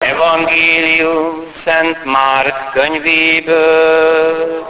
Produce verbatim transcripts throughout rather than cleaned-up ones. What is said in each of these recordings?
Evangélium Szent Márk könyvéből.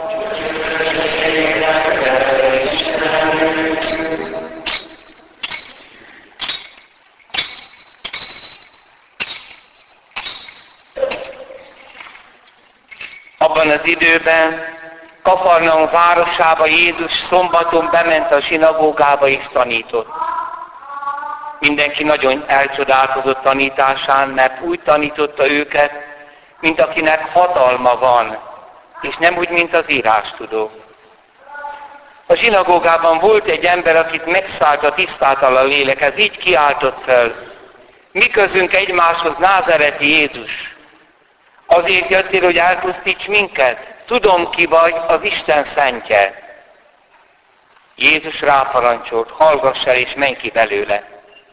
Abban az időben Kafarnaum városába Jézus szombaton bement a zsinagógába és tanított. Mindenki nagyon elcsodálkozott tanításán, mert úgy tanította őket, mint akinek hatalma van, és nem úgy, mint az írástudók. A zsinagógában volt egy ember, akit megszállt a tisztátalan lélek, ez így kiáltott fel: mi közünk egymáshoz, názareti Jézus? Azért jöttél, hogy elpusztíts minket? Tudom, ki vagy, az Isten szentje. Jézus ráparancsolt: hallgass el és menj ki belőle.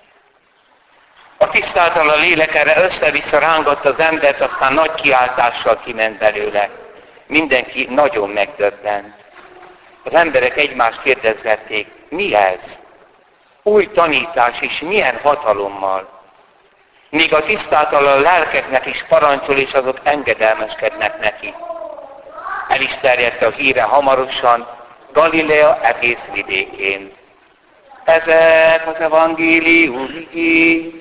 A tisztátalan lélek erre össze-vissza rángatta az embert, aztán nagy kiáltással kiment belőle. Mindenki nagyon megdöbbent. Az emberek egymást kérdezgették: mi ez? Új tanítás is, milyen hatalommal? Míg a tisztátalan lelkeknek is parancsol, és azok engedelmeskednek neki. El is terjedt a híre hamarosan Galilea egész vidékén. Ezek az evangélium igény.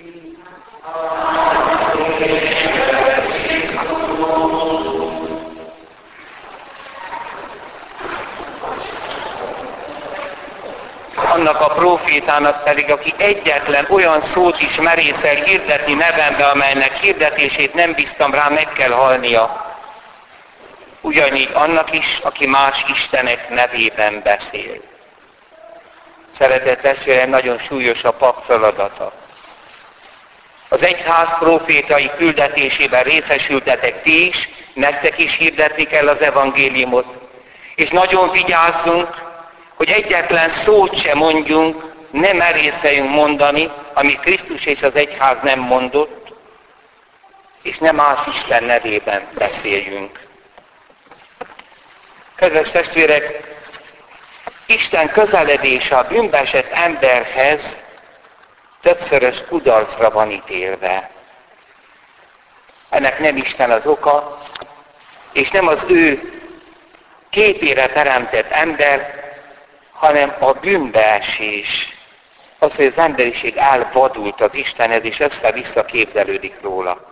Annak a prófétának pedig, aki egyetlen olyan szót is merészel hirdetni nevembe, amelynek hirdetését nem bíztam rá, meg kell halnia. Ugyanígy annak is, aki más istenek nevében beszél. Szeretett testvérem, nagyon súlyos a pap feladata. Az egyház prófétai küldetésében részesültetek ti is, nektek is hirdetni kell az evangéliumot. És nagyon vigyázzunk, hogy egyetlen szót sem mondjunk, nem merészeljünk mondani, amit Krisztus és az egyház nem mondott, és nem más Isten nevében beszéljünk. Kedves testvérek, Isten közeledése a bűnbeesett emberhez többszörös kudarcra van ítélve. Ennek nem Isten az oka, és nem az ő képére teremtett ember, hanem a bűnbeesés. Az, hogy az emberiség elvadult az Istenhez, és össze-vissza képzelődik róla.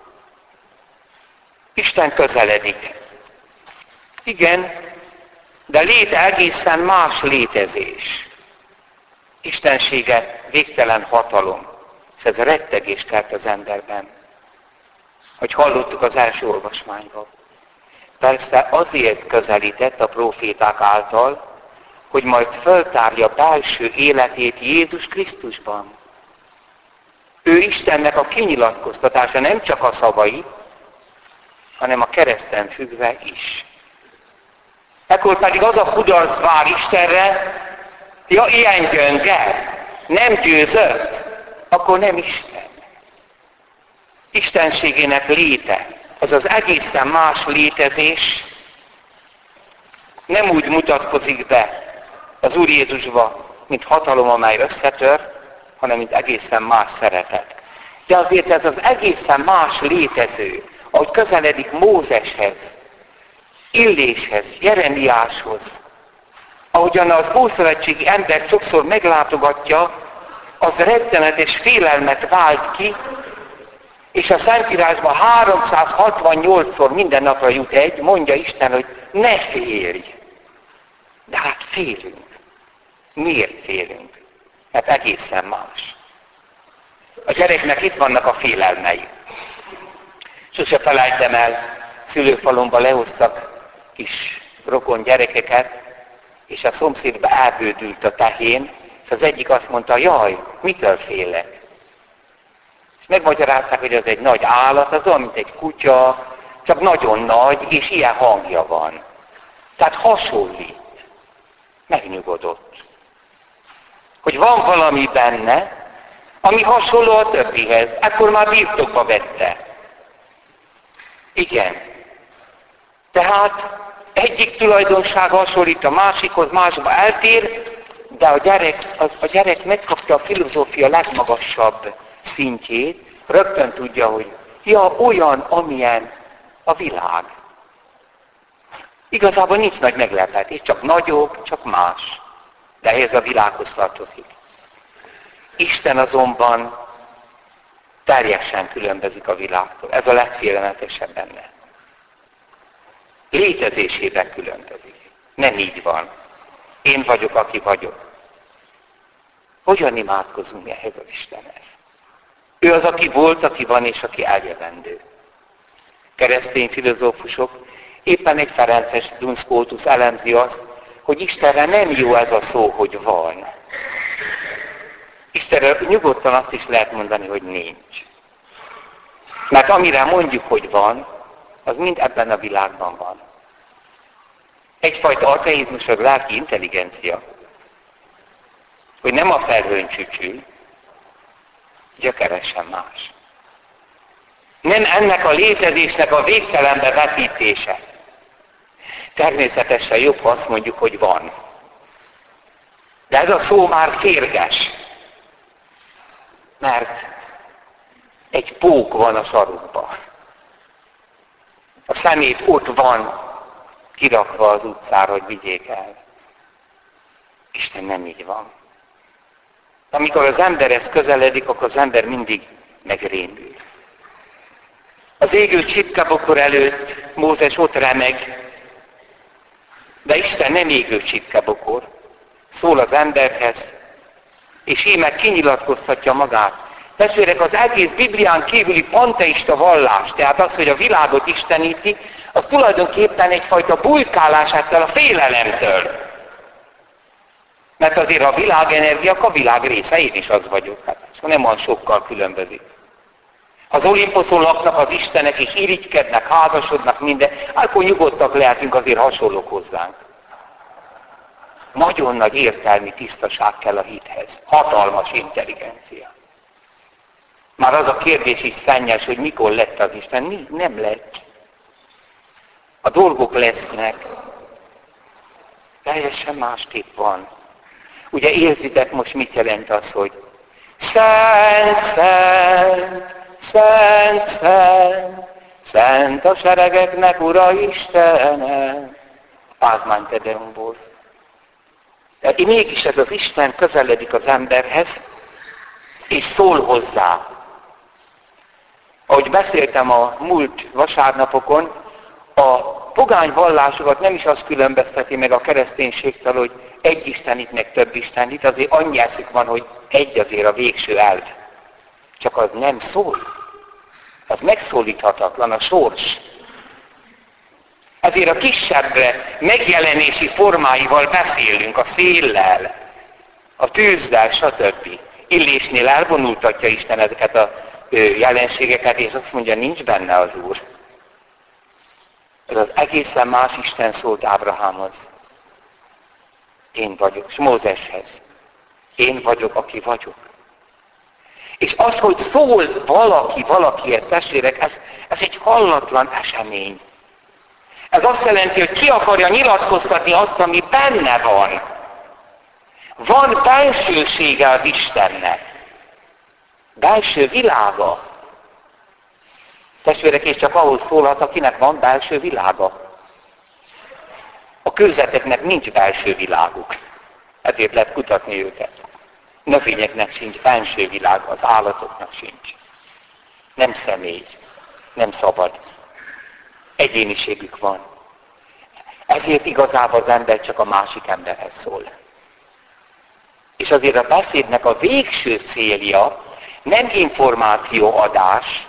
Isten közeledik. Igen, de léte egészen más létezés. Istensége végtelen hatalom. És ez a rettegés kelt az emberben. Hogy hallottuk az első olvasmányban. Persze azért közelített a próféták által, hogy majd föltárja belső életét Jézus Krisztusban. Ő Istennek a kinyilatkoztatása, nem csak a szavai, hanem a kereszten függve is. Ekkor pedig az a kudarc vár Istenre, ja, ilyen gyönge, nem győzött, akkor nem Isten. Istenségének léte, az az egészen más létezés, nem úgy mutatkozik be az Úr Jézusba, mint hatalom, amely összetör, hanem mint egészen más szeretet. De azért ez az egészen más létező, ahogy közeledik Mózeshez, Illéshez, Jeremiáshoz, ahogyan az ószövetségi ember sokszor meglátogatja, az rettenetes félelmet vált ki, és a Szentírásban háromszázhatvannyolcszor minden napra jut egy, mondja Isten, hogy ne félj. De hát félünk. Miért félünk? Mert egészen más. A gyereknek itt vannak a félelmei. Sose felejtem el, szülőfalomba lehoztak kis rokon gyerekeket, és a szomszédba elbődült a tehén, és az egyik azt mondta: jaj, mitől félek? És megmagyarázták, hogy az egy nagy állat, az olyan, mint egy kutya, csak nagyon nagy, és ilyen hangja van. Tehát hasonlít. Megnyugodott. Hogy van valami benne, ami hasonló a többihez. Ekkor már birtokba vette. Igen. Tehát egyik tulajdonság hasonlít a másikhoz, másba eltér, de a gyerek, a, a gyerek megkapta a filozófia legmagasabb szintjét, rögtön tudja, hogy Ja, olyan, amilyen a világ. Igazából nincs nagy meglepetés, csak nagyobb, csak más. De ehhez a világhoz tartozik. Isten azonban teljesen különbözik a világtól. Ez a legfélelmetesebb benne. Létezésében különbözik. Nem így van. Én vagyok, aki vagyok. Hogyan imádkozunk mi ehhez az Istenhez? Ő az, aki volt, aki van, és aki eljövendő. Keresztény filozófusok, éppen egy ferences Duns Scotus elemzi azt, hogy Istenre nem jó ez a szó, hogy van. Istenre nyugodtan azt is lehet mondani, hogy nincs. Mert amire mondjuk, hogy van, az mind ebben a világban van. Egyfajta ateizmus, a lelki intelligencia, hogy nem a felhőn csücsül, gyökeresen más. Nem ennek a létezésnek a végtelenbe vetítése. Természetesen jobb, ha azt mondjuk, hogy van. De ez a szó már férges. Mert egy pók van a sarokban. A szemét ott van kirakva az utcára, hogy vigyék el. Isten nem így van. Amikor az emberhez közeledik, akkor az ember mindig megrémül. Az égő csipkebokor előtt Mózes ott remeg, de Isten nem égő csipkebokor. Szól az emberhez, és íme kinyilatkoztatja magát. Testvérek, az egész Biblián kívüli panteista vallás, tehát az, hogy a világot isteníti, az tulajdonképpen egyfajta bujkálását kell a félelemtől. Mert azért a világenergia, a világ része, én is az vagyok. Hát szóval nem olyan sokkal különbözik. Ha az Olimposzon laknak az istenek, és irigykednek, házasodnak, minden, akkor nyugodtak lehetünk, azért hasonlók hozzánk. Nagyon nagy értelmi tisztaság kell a hithez. Hatalmas intelligencia. Már az a kérdés is szennyes, hogy mikor lett az Isten. Mi? Nem lett. A dolgok lesznek. Teljesen másképp van. Ugye érzitek most mit jelent az, hogy Szent, Szent, Szent, Szent, Szent a seregeknek Ura Istene. Pázmány Tedeumból. De mégis ez az Isten közeledik az emberhez, és szól hozzá. Ahogy beszéltem a múlt vasárnapokon, a pogány vallásokat nem is az különbözteti meg a kereszténységtől, hogy egy istenit, meg több istenit, azért annyi eszük van, hogy egy azért a végső elv. Csak az nem szól. Az megszólíthatatlan, a sors. Ezért a kisebb megjelenési formáival beszélünk, a széllel, a tűzzel, stb. Illésnél elvonultatja Isten ezeket a jelenségeket, és azt mondja, nincs benne az Úr. Ez az egészen más Isten szólt Ábrahámhoz. Én vagyok, és Mózeshez. Én vagyok, aki vagyok. És az, hogy szól valaki valakihez, testvérek, ez, ez egy hallatlan esemény. Ez azt jelenti, hogy ki akarja nyilatkoztatni azt, ami benne van. Van belsősége az Istennek. Belső világa. Testvérek, és csak ahhoz szólhat, akinek van belső világa. A kőzeteknek nincs belső világuk. Ezért lehet kutatni őket. Növényeknek sincs belső világ, az állatoknak sincs. Nem személy, nem szabad. Egyéniségük van. Ezért igazából az ember csak a másik emberhez szól. És azért a beszédnek a végső célja nem információadás,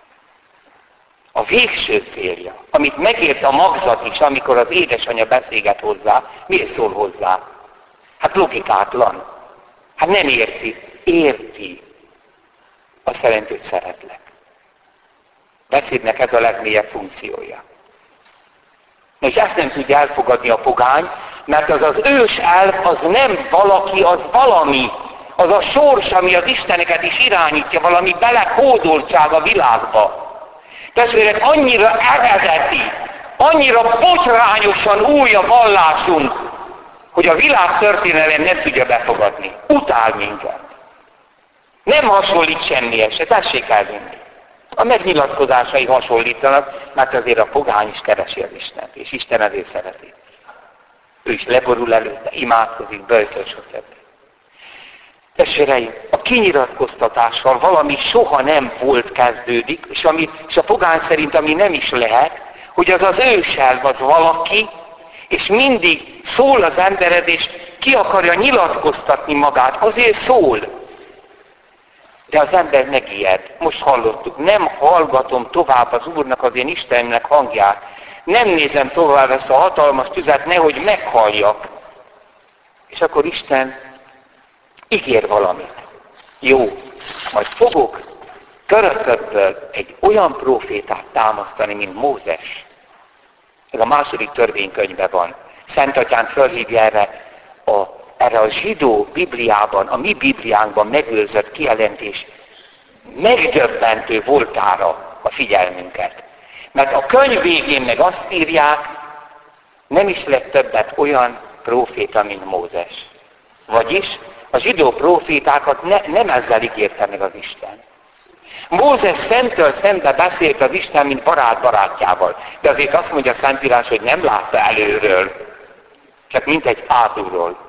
a végső célja, amit megért a magzat is, amikor az édesanyja beszélget hozzá, miért szól hozzá? Hát logikátlan. Hát nem érti. Érti. Azt jelenti, hogy szeretlek. Beszédnek ez a legmélyebb funkciója. És ezt nem tudja elfogadni a pogány, mert az az ős elv, az nem valaki, az valami. Az a sors, ami az isteneket is irányítja, valami belekódoltság a világba. Testvérek, annyira eredeti, annyira botrányosan új a vallásunk, hogy a világtörténelem nem tudja befogadni. Utál minket. Nem hasonlít semmihez se, tessék elvinni. A megnyilatkozásai hasonlítanak, mert azért a pogány is keresi az Istent, és Isten ezért szereti. Ő is leborul előtte, imádkozik, böjtöl, stb. Testvéreim, a kinyilatkoztatással valami soha nem volt kezdődik, és, ami, és a pogány szerint ami nem is lehet, hogy az az őselv az valaki, és mindig szól az embered, és ki akarja nyilatkoztatni magát, azért szól. De az ember megijed. Most hallottuk, nem hallgatom tovább az Úrnak, az én Istennek hangját. Nem nézem tovább ezt a hatalmas tüzet, nehogy meghalljak. És akkor Isten ígér valamit. Jó, majd fogok körökökből egy olyan profétát támasztani, mint Mózes. Ez a második törvénykönyvben van. Szent Atyán fölhívja erre a, erre a zsidó Bibliában, a mi Bibliánkban megőrzött kijelentés megdöbbentő voltára a figyelmünket. Mert a könyv végén meg azt írják, nem is lett többet olyan próféta, mint Mózes. Vagyis a zsidó prófétákat ne, nem ezzel ígérte meg az Isten. Mózes szemtől szembe beszélt az Isten, mint barát barátjával. De azért azt mondja a Szentírás, hogy nem látta előről, csak mint egy hátulról.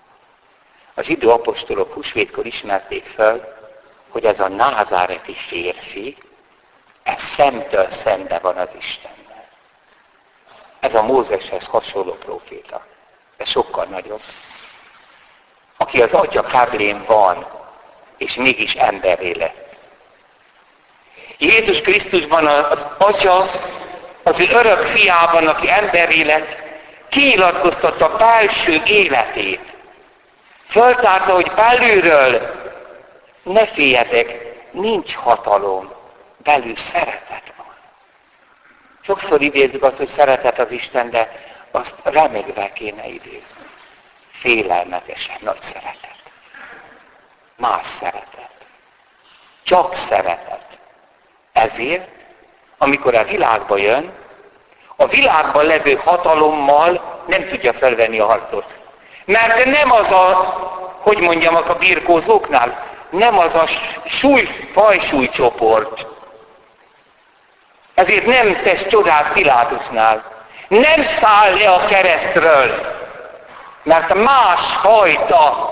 A zsidó apostolok húsvétkor ismerték fel, hogy ez a názáreti férfi, ez szemtől szembe van az Istennel. Ez a Mózeshez hasonló próféta. Ez sokkal nagyobb. Aki az atya káblén van, és mégis emberré lett. Jézus Krisztusban az Atya, az ő örök fiában, aki emberré lett, kinyilatkoztatta belső életét. Föltárta, hogy belülről ne féljetek, nincs hatalom, belül szeretet van. Sokszor idézzük azt, hogy szeretet az Isten, de azt remegve kéne idézni. Félelmetesen nagy szeretet. Más szeretet. Csak szeretet. Ezért, amikor a világba jön, a világban levő hatalommal nem tudja felvenni a harcot. Mert nem az a, hogy mondjam, a birkózóknál, nem az a súly, fajsúlycsoport. Ezért nem tesz csodát Pilátusnál. Nem száll le a keresztről, mert másfajta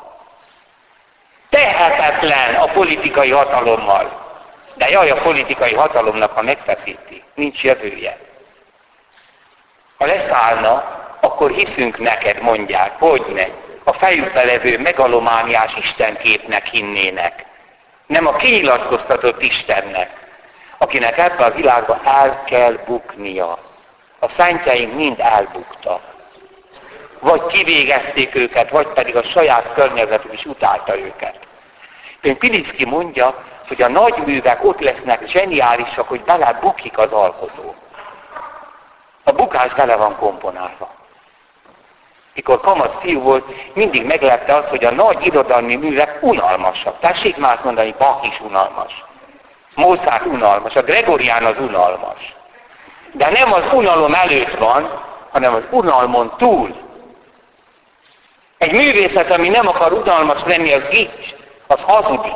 tehetetlen a politikai hatalommal. De jaj, a politikai hatalomnak, ha megfeszíti, nincs jövője. Ha leszállna, akkor hiszünk neked, mondják, hogy ne. A fejükbe levő megalomániás istenképnek hinnének. Nem a kinyilatkoztatott Istennek, akinek ebbe a világba el kell buknia. A szentjeink mind elbuktak. Vagy kivégezték őket, vagy pedig a saját környezetük is utálta őket. Például Pilicki mondja, hogy a nagy művek ott lesznek zseniálisak, hogy bele bukik az alkotó. A bukás bele van komponálva. Mikor kamasz fiú volt, mindig meglepte azt, hogy a nagy irodalmi művek unalmasak. Tessék már azt mondani, Bach is unalmas. Mozart unalmas, a Gregorián az unalmas. De nem az unalom előtt van, hanem az unalmon túl. Egy művészet, ami nem akar unalmas lenni, az gics, az hazudik.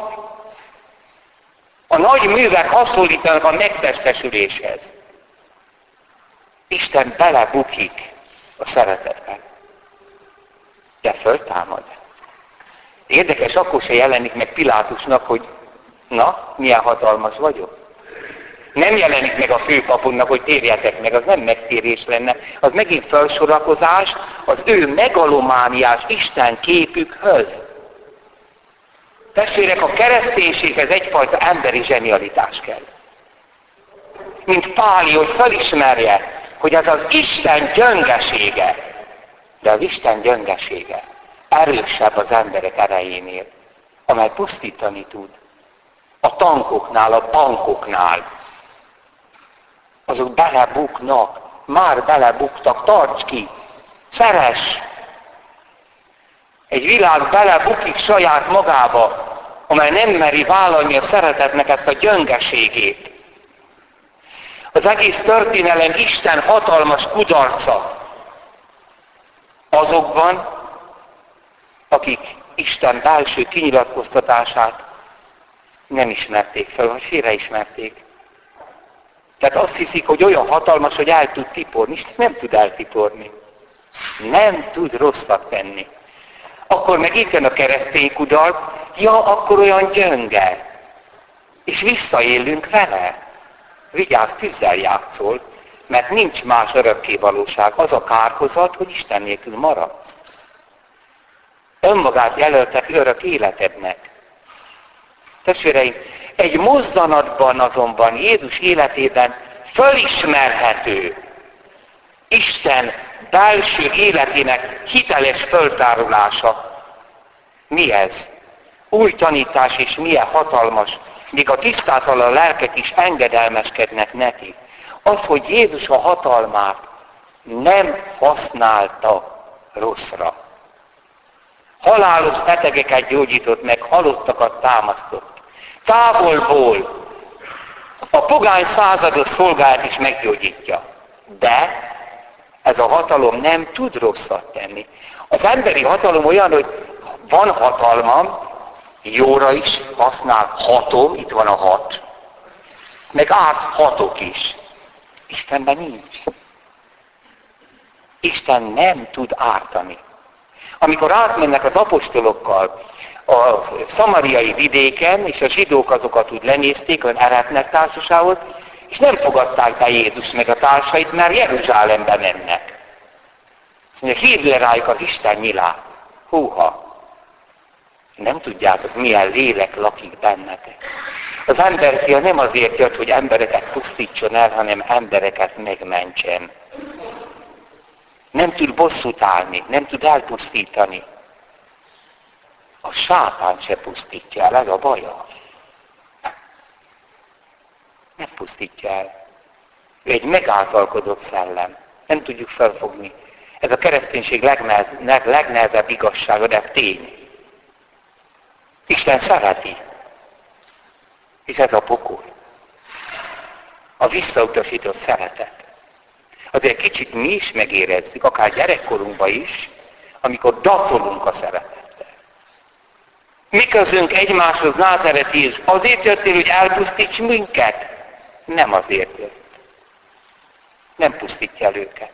A nagy művek hasonlítanak a megtestesüléshez. Isten belebukik a szeretetben. De föltámad. Érdekes, akkor se jelenik meg Pilátusnak, hogy na, milyen hatalmas vagyok. Nem jelenik meg a főpapunknak, hogy térjetek meg, az nem megtérés lenne. Az megint felsorakozás az ő megalomániás Isten képükhöz. Testvérek, a kereszténységhez egyfajta emberi zsenialitás kell. Mint Páli, hogy felismerje, hogy ez az Isten gyöngesége, de az Isten gyöngesége erősebb az emberek erejénél, amely pusztítani tud. A tankoknál, a bankoknál. Azok belebuknak, már belebuktak, tarts ki, szeress! Egy világ belebukik saját magába, amely nem meri vállalni a szeretetnek ezt a gyöngeségét. Az egész történelem Isten hatalmas kudarca azokban, akik Isten belső kinyilatkoztatását nem ismerték fel, vagy félreismerték. Tehát azt hiszik, hogy olyan hatalmas, hogy el tud tiporni, és nem tud eltiporni. Nem tud rosszat tenni. Akkor meg itt jön a keresztény kudarc, ja, akkor olyan gyönge. És visszaélünk vele. Vigyázz, tűzzel játszol, mert nincs más örökké valóság. Az a kárhozat, hogy Isten nélkül maradsz. Önmagát jelöltek örök életednek. Testvéreim, egy mozzanatban azonban, Jézus életében fölismerhető Isten belső életének hiteles föltárulása. Mi ez? Új tanítás, és milyen hatalmas, míg a tisztátalan lelkek is engedelmeskednek neki. Az, hogy Jézus a hatalmát nem használta rosszra. Halálos betegeket gyógyított meg, halottakat támasztott. Távolból a pogány százados szolgáját is meggyógyítja. De ez a hatalom nem tud rosszat tenni. Az emberi hatalom olyan, hogy van hatalmam, jóra is használ hatom, itt van a hat, meg át hatok is. Istenben nincs. Isten nem tud ártani. Amikor átmennek az apostolokkal a szamariai vidéken, és a zsidók azokat úgy lenézték, olyan eretnek társaságot, és nem fogadták be Jézus meg a társait, mert Jeruzsálembe mennek. Azt mondja, hívd le rájuk az Isten nyilát. Húha! Nem tudjátok, milyen lélek lakik bennetek. Az emberfia nem azért jött, hogy embereket pusztítson el, hanem embereket megmentsen. Nem tud bosszút állni, nem tud elpusztítani. A sátán se pusztítja el, ez a baja. Nem pusztítja el. Ő egy megáltalkodott szellem. Nem tudjuk felfogni. Ez a kereszténység legnehez, legnehezebb igazsága, de ez tény. Isten szereti. És ez a pokol. A visszautasított szeretet. Azért kicsit mi is megérezzük, akár gyerekkorunkban is, amikor dacolunk a szeretettel. Mi közünk egymáshoz Názáreti Jézus? Azért jöttél, hogy elpusztíts minket? Nem azért jött. Nem pusztítja el őket.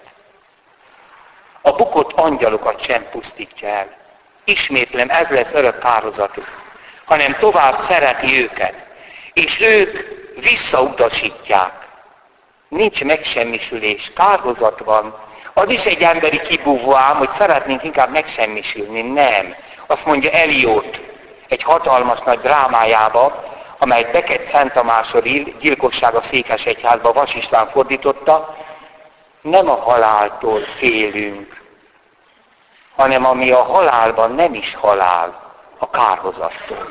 A bukott angyalokat sem pusztítja el. Ismétlem, ez lesz örök kárhozatuk. Hanem tovább szereti őket. És ők visszautasítják. Nincs megsemmisülés, kárhozat van. Az is egy emberi kibúvó ám, hogy szeretnénk inkább megsemmisülni. Nem. Azt mondja Eliót egy hatalmas nagy drámájába, amelyet Becket Szent Tamásról gyilkosság a Székesegyházba Vas István fordította, nem a haláltól félünk, hanem ami a halálban nem is halál, a kárhozattól.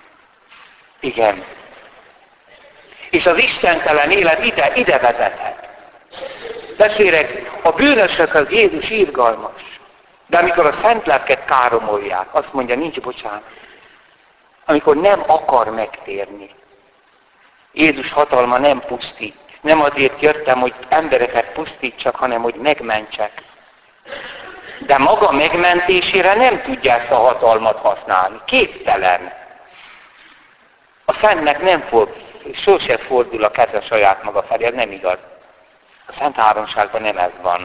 Igen. És az istentelen élet ide, ide vezethet. Testvérek, a bűnösök az Jézus irgalmas. De amikor a szent lelket káromolják, azt mondja, nincs bocsánat. Amikor nem akar megtérni. Jézus hatalma nem pusztít. Nem azért jöttem, hogy embereket pusztítsak, hanem hogy megmentsek. De maga megmentésére nem tudja ezt a hatalmat használni. Képtelen. A Szentnek nem fog, sose fordul a keze saját maga felé, ez nem igaz. A Szent Háromságban nem ez van.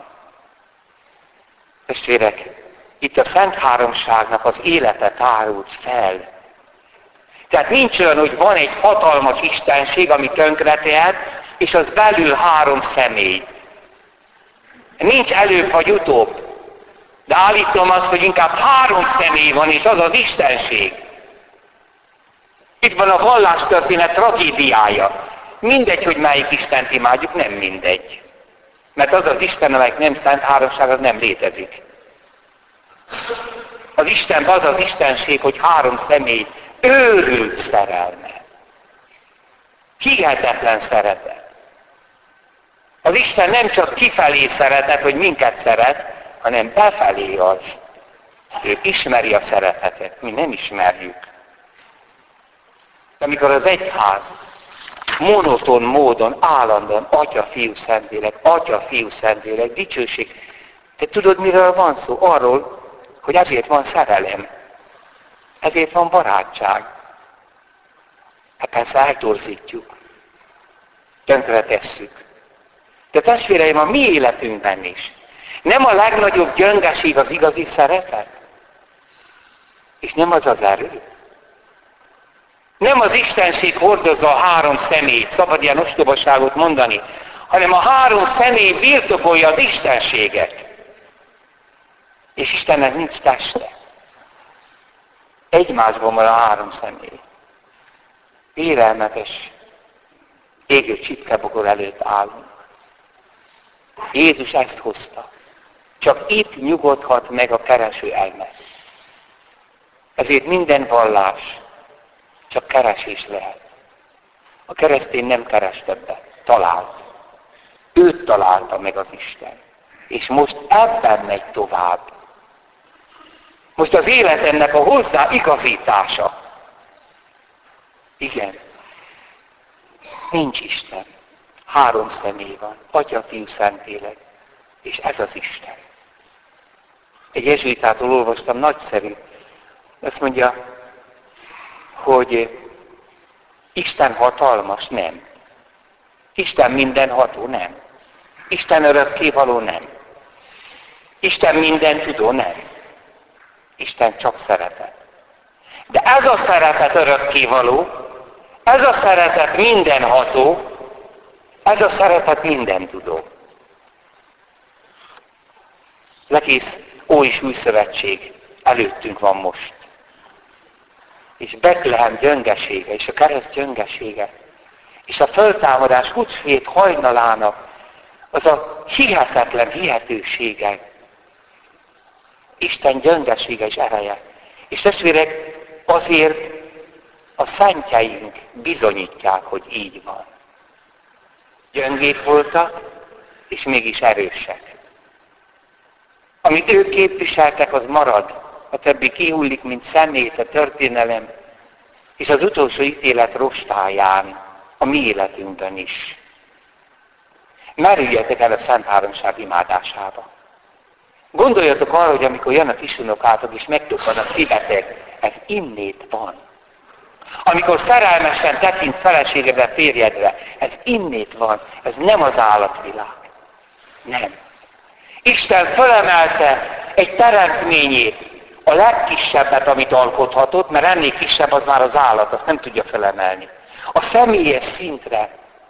Testvérek, itt a Szent Háromságnak az élete tárult fel. Tehát nincs olyan, hogy van egy hatalmas istenség, ami tönkretehet, és az belül három személy. Nincs előbb vagy utóbb. De állítom azt, hogy inkább három személy van, és az az istenség. Itt van a vallástörténet tragédiája. Mindegy, hogy melyik Istent imádjuk, nem mindegy. Mert az az Isten, amelyik nem Szent Háromság, az nem létezik. Az Istenben az az istenség, hogy három személy őrült szerelme. Hihetetlen szeretet. Az Isten nem csak kifelé szeretet, hogy minket szeret, hanem befelé az. Ő ismeri a szeretetet, mi nem ismerjük. Amikor az egyház monoton módon, állandóan Atya, Fiú, Szentlélek, Atya, Fiú, Szentlélek, dicsőség. Te tudod, miről van szó? Arról, hogy ezért van szerelem. Ezért van barátság. Hát persze eltorzítjuk. tönkretesszük. De testvéreim, a mi életünkben is. Nem a legnagyobb gyöngeség az igazi szeretet? És nem az az erő? Nem az Istenség hordozza a három személyt, szabad ilyen ostobaságot mondani, hanem a három személy birtokolja az Istenséget. És Istennek nincs teste. Egymásban van a három személy. Félelmetes, égő csipkebogor előtt állunk. Jézus ezt hozta. Csak itt nyugodhat meg a kereső elme. Ezért minden vallás csak keresés lehet. A keresztény nem keres többet, talált. Őt találta meg az Isten. És most ebben megy tovább. Most az élet ennek a hozzáigazítása. Igen. Nincs Isten. Három személy van. Atya, Fiú, Szentlélek. És ez az Isten. Egy jezsuitától olvastam, nagyszerű. Azt mondja, hogy Isten hatalmas, nem. Isten mindenható, nem. Isten örökkévaló, nem. Isten minden tudó, nem. Isten csak szeretet. De ez a szeretet örökkévaló, ez a szeretet mindenható, ez a szeretet minden tudó. Az egész Ói és Új Szövetség előttünk van most. És Betlehem gyöngesége, és a kereszt gyöngesége, és a föltámadás húsvét hajnalának az a hihetetlen hihetősége, Isten gyöngesége és ereje. És testvérek, azért a szentjeink bizonyítják, hogy így van. Gyöngék voltak, és mégis erősek. Amit ők képviseltek, az marad. A többi kihullik, mint szemét a történelem, és az utolsó ítélet rostáján, a mi életünkben is. Merüljetek el a Szent Háromság imádásába. Gondoljatok arra, hogy amikor jön a kisunokátok, és megtuppan a szívetek, ez innét van. Amikor szerelmesen tekint feleségedre, férjedre, ez innét van, ez nem az állatvilág. Nem. Isten fölemelte egy teremtményét, a legkisebbet, amit alkothatott, mert ennél kisebb az már az állat, azt nem tudja felemelni. A személyes szintre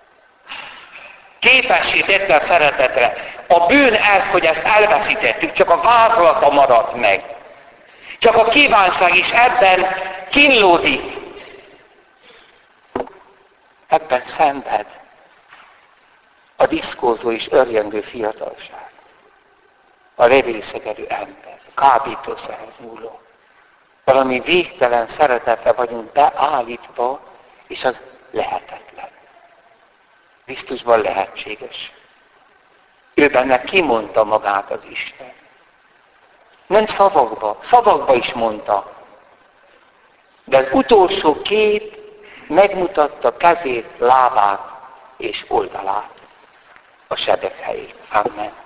képessé tette a szeretetre. A bűn ez, hogy ezt elveszítettük, csak a vázlata maradt meg. Csak a kívánság is ebben kínlódik. Ebben szenved a diszkózó és örjöngő fiatalság. A levélszegerű ember, kábítószerhez nyúló. Valami végtelen szeretetre vagyunk beállítva, és az lehetetlen. Krisztusban lehetséges. Ő benne kimondta magát az Isten. Nem szavakba, szavakba is mondta. De az utolsó kép megmutatta kezét, lábát és oldalát a sebek helyét. Amen.